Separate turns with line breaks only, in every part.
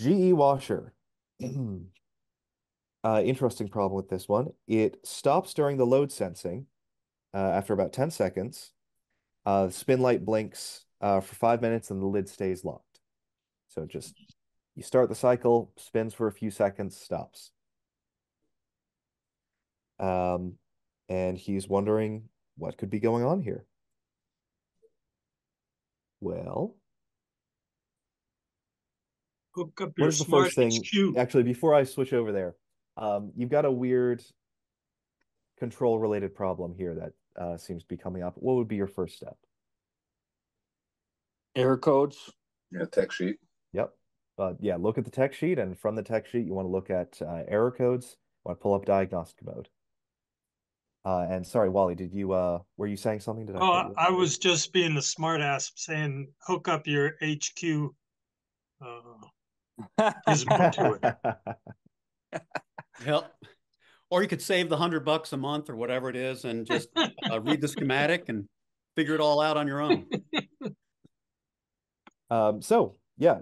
GE washer. Interesting problem with this one. It stops during the load sensing after about 10 seconds. The spin light blinks for 5 minutes and the lid stays locked. So just you start the cycle, spins for a few seconds, stops. And he's wondering what could be going on here. Well,
Hook up
what
your
is the
smart
first thing?
HQ.
Actually, before I switch over there, you've got a weird control related problem here that seems to be coming up. What would be your first step?
Error codes.
Yeah, tech sheet.
Yep. Yeah, look at the tech sheet, and from the tech sheet, you want to look at error codes. You want to pull up diagnostic mode. And sorry, Wally, did you were you saying something? Did I cut
Oh,
you off?
I was just being the smart ass saying hook up your HQ gizmo to it.
Yep. Or you could save the $100 a month or whatever it is and just read the schematic and figure it all out on your own.
So yeah,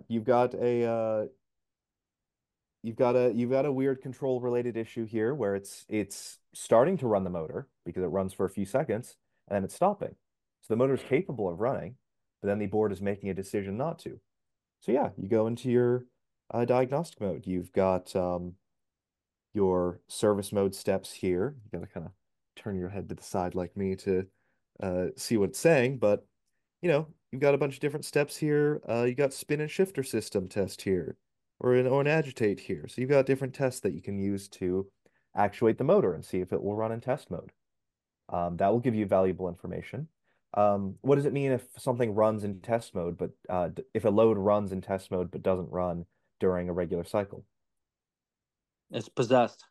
you've got a weird control related issue here where it's starting to run the motor because it runs for a few seconds and then it's stopping. So the motor is capable of running, but then the board is making a decision not to. So yeah, you go into your diagnostic mode. You've got your service mode steps here. You gotta kind of turn your head to the side like me to see what it's saying, but you've got a bunch of different steps here. You got spin and shifter system test here, or an agitate here. So you've got different tests that you can use to actuate the motor and see if it will run in test mode. That will give you valuable information. What does it mean if something runs in test mode, but if a load runs in test mode but doesn't run during a regular cycle?
It's possessed.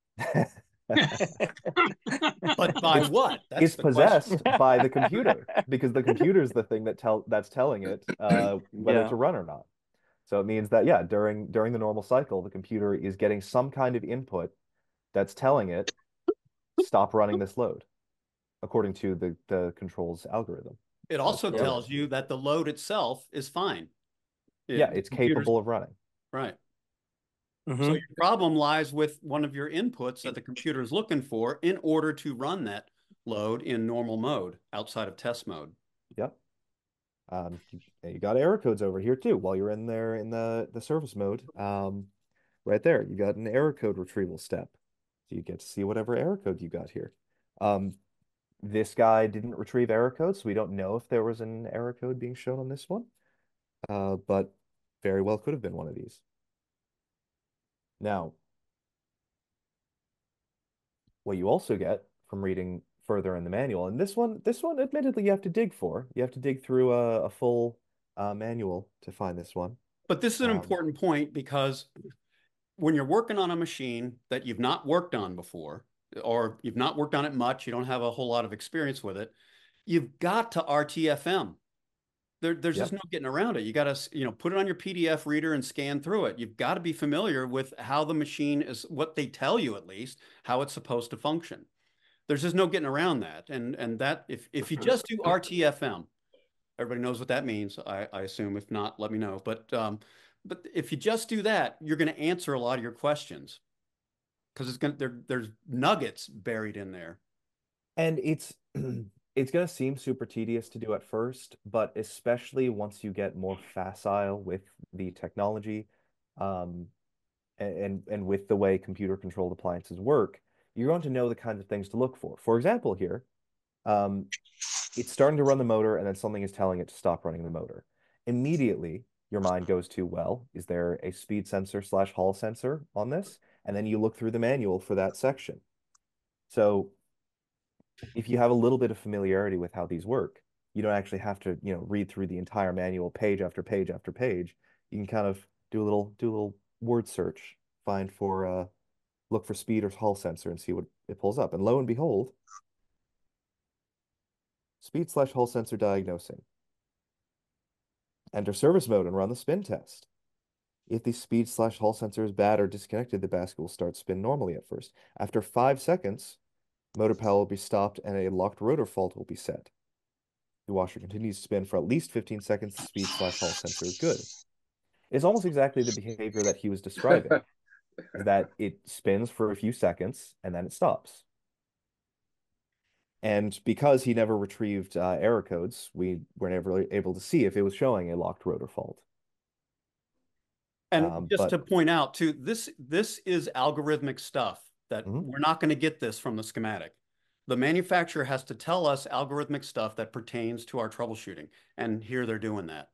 But by what? That's
It's
the
possessed
question.
by the computer because the computer is the thing that's telling it whether
Yeah.
to run or not. So it means that yeah, during the normal cycle, the computer is getting some kind of input that's telling it stop running this load according to the controls algorithm.
It
That's
also
the program.
tells you that the load itself is fine.
Yeah,
The
it's
computer's
capable of running.
right.
Mhm.
So your problem lies with one of your inputs that the computer is looking for in order to run that load in normal mode outside of test mode.
Yep. You got error codes over here too while you're in there in the service mode. Right there, you got an error code retrieval step. So you get to see whatever error code you got here. This guy didn't retrieve error code, so we don't know if there was an error code being shown on this one. But very well could have been one of these. Now, what you also get from reading further in the manual, and this one, admittedly, you have to dig for. You have to dig through a full manual to find this one.
But this is an important point because when you're working on a machine that you've not worked on before, or you've not worked on it much, you don't have a whole lot of experience with it, you've got to RTFM. There's just no getting around it. You got to, put it on your PDF reader and scan through it. You've got to be familiar with how the machine is, what they tell you at least, how it's supposed to function. There's just no getting around that. And that if you just do RTFM, everybody knows what that means, I assume. If not, let me know. But if you just do that, you're going to answer a lot of your questions because there's nuggets buried in there.
And it's it's going to seem super tedious to do at first, but especially once you get more facile with the technology, um, and with the way computer controlled appliances work, you're going to know the kinds of things to look for. For example, here, um, it's starting to run the motor, and then something is telling it to stop running the motor. Immediately, your mind goes to, well, is there a speed sensor slash hall sensor on this? And then you look through the manual for that section. So if you have a little bit of familiarity with how these work, you don't actually have to, read through the entire manual page after page after page. You can kind of do a little word search, look for speed or hall sensor and see what it pulls up. And lo and behold, speed slash hall sensor diagnosing. Enter service mode and run the spin test. If the speed slash hall sensor is bad or disconnected, the basket will start spin normally at first. After 5 seconds, motor power will be stopped and a locked rotor fault will be set. The washer continues to spin for at least 15 seconds. The speed slash hall sensor is good. It's almost exactly the behavior that he was describing, is that it spins for a few seconds and then it stops. And because he never retrieved error codes, we were never able to see if it was showing a locked rotor fault.
And just
But
to point out too, this is algorithmic stuff that we're not going to get this from the schematic. The manufacturer has to tell us algorithmic stuff that pertains to our troubleshooting. And here they're doing that.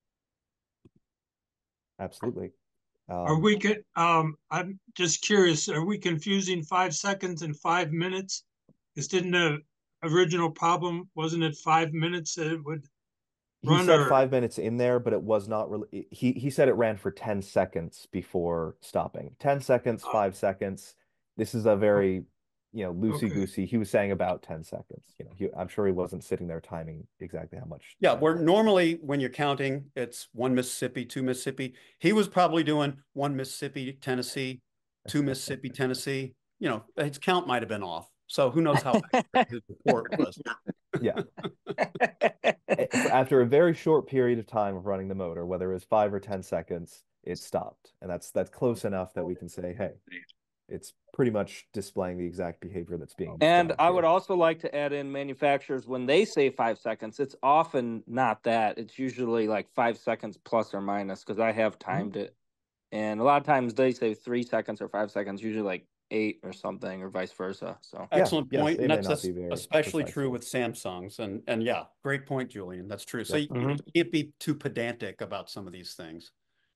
absolutely.
Are we I'm just curious, are we confusing 5 seconds and 5 minutes? Because didn't the original problem, wasn't it 5 minutes that it would
He
run?
said
Or
5 minutes in there, but it was not really. He said it ran for 10 seconds before stopping. 10 seconds, 5 seconds. This is a very, loosey goosey. He was saying about 10 seconds. I'm sure he wasn't sitting there timing exactly how much.
Yeah, where normally when you're counting, it's 1 Mississippi, 2 Mississippi. He was probably doing 1 Mississippi, Tennessee, 2 Mississippi, Tennessee. His count might have been off. So who knows how accurate his report was.
Yeah. After a very short period of time of running the motor, whether it was 5 or 10 seconds, it stopped. And that's close enough that we can say, hey, it's pretty much displaying the exact behavior that's being
And
described
I
here.
would also like to add in manufacturers, when they say 5 seconds, it's often not that. It's usually like 5 seconds plus or minus, because I have timed it. And a lot of times they say 3 seconds or 5 seconds, usually like 8 or something, or vice versa. So
Excellent
yes,
point.
it
And
may
that's
not be very
especially
precise.
true with Samsungs. And yeah, great point, Julian. That's true. So
Yep.
you can't be too pedantic about some of these things.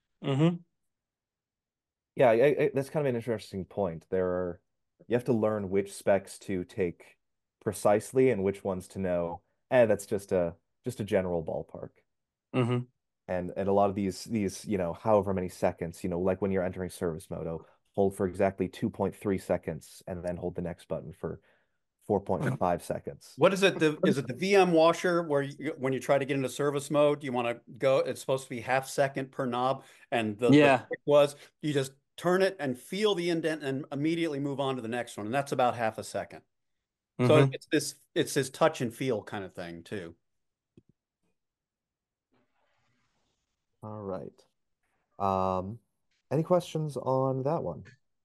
Yeah, that's kind of an interesting point. You have to learn which specs to take precisely and which ones to know. That's just a general ballpark. And a lot of these, however many seconds, like when you're entering service mode, hold for exactly 2.3 seconds and then hold the next button for 4.5 seconds.
What is it? Is it the VM washer where when you try to get into service mode, you want to go, it's supposed to be half second per knob. And the trick was you just turn it and feel the indent and immediately move on to the next one. And that's about half a second. So it's this touch and feel kind of thing too.
All right. Any questions on that one?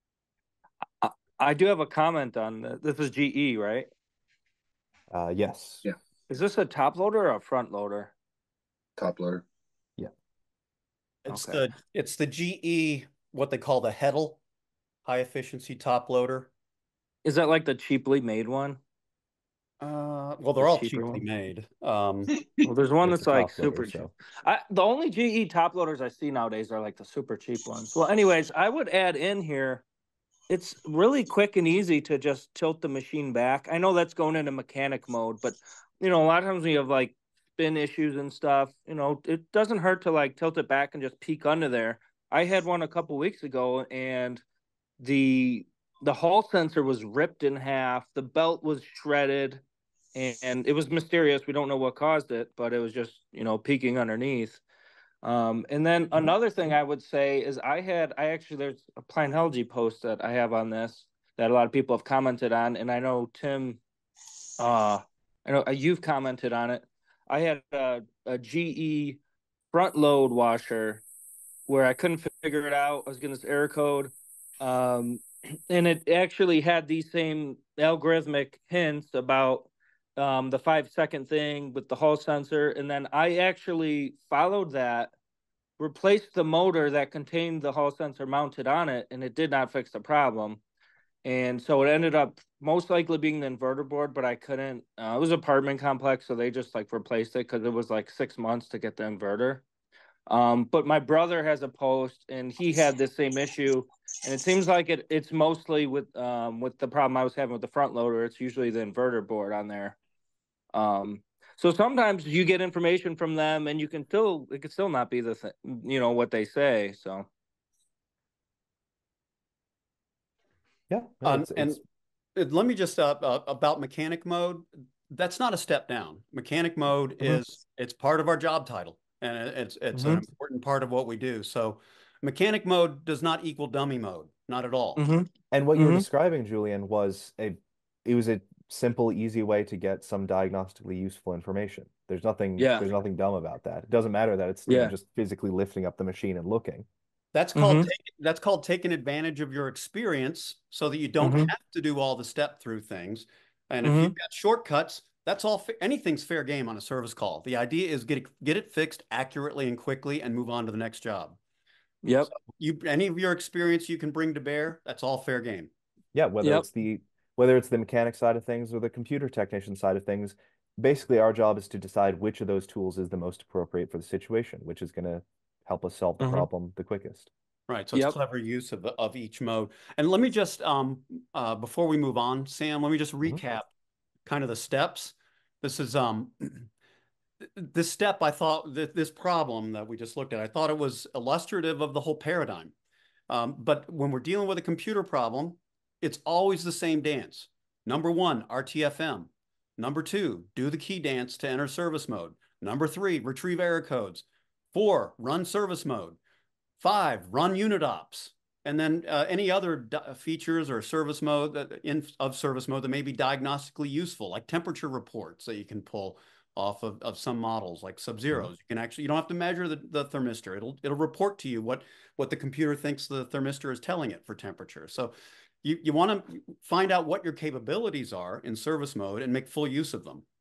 I do have a comment on this. Is GE, right?
Yes.
Yeah.
Is this a top loader or a front loader?
Top loader.
Yeah.
It's the GE, what they call the Heddle, high efficiency top loader.
Is that like the cheaply made one?
Well, they're all cheaply made.
Well, there's one that's like super cheap.
So.
The only GE top loaders I see nowadays are like the super cheap ones. Well, anyways, I would add in here, it's really quick and easy to just tilt the machine back. I know that's going into mechanic mode, but a lot of times when you have like spin issues and stuff, it doesn't hurt to like tilt it back and just peek under there. I had one a couple weeks ago, and the hall sensor was ripped in half. The belt was shredded, and it was mysterious. We don't know what caused it, but it was just, peeking underneath. And then another thing I would say is there's a Plinology post that I have on this that a lot of people have commented on. And I know Tim, I know you've commented on it. I had a GE front load washer where I couldn't figure it out. I was getting this error code. And it actually had these same algorithmic hints about the 5 second thing with the hall sensor. And then I actually followed that, replaced the motor that contained the hall sensor mounted on it, and it did not fix the problem. And so it ended up most likely being the inverter board, but I couldn't. It was an apartment complex, so they just like replaced it because it was like 6 months to get the inverter. But my brother has a post, and he had the same issue, and it seems like it's mostly with the problem I was having with the front loader. It's usually the inverter board on there. So sometimes you get information from them, and it could still not be the what they say. So
yeah,
and let me just about mechanic mode. That's not a step down. Mechanic mode it's part of our job title, and it's an important part of what we do. So mechanic mode does not equal dummy mode, not at all.
And what you were describing, Julian, was simple, easy way to get some diagnostically useful information.
Yeah.
There's nothing dumb about that. It doesn't matter that it's,
Yeah.
just physically lifting up the machine and looking.
That's called
Mm-hmm.
that's called taking advantage of your experience so that you don't
Mm-hmm.
have to do all the step through things. And if
Mm-hmm.
you've got shortcuts, that's all. Anything's fair game on a service call. The idea is get it fixed accurately and quickly, and move on to the next job.
Yep.
So any of your experience you can bring to bear, that's all fair game.
Yeah,
Yep.
whether it's the mechanic side of things or the computer technician side of things, basically our job is to decide which of those tools is the most appropriate for the situation, which is going to help us solve the
Mm-hmm.
problem the quickest.
Right. So
Yep.
it's clever use of each mode. And let me just before we move on, Sam, let me just recap kind of the steps. This is this step, I thought this problem that we just looked at, I thought it was illustrative of the whole paradigm. But when we're dealing with a computer problem, it's always the same dance. Number 1, RTFM. Number 2, do the key dance to enter service mode. Number 3, retrieve error codes. 4, run service mode. 5, run unit ops. And then any other features or service mode of service mode that may be diagnostically useful, like temperature reports that you can pull off of some models like Sub-Zeros. You don't have to measure the thermistor. It'll report to you what the computer thinks the thermistor is telling it for temperature. So you want to find out what your capabilities are in service mode and make full use of them.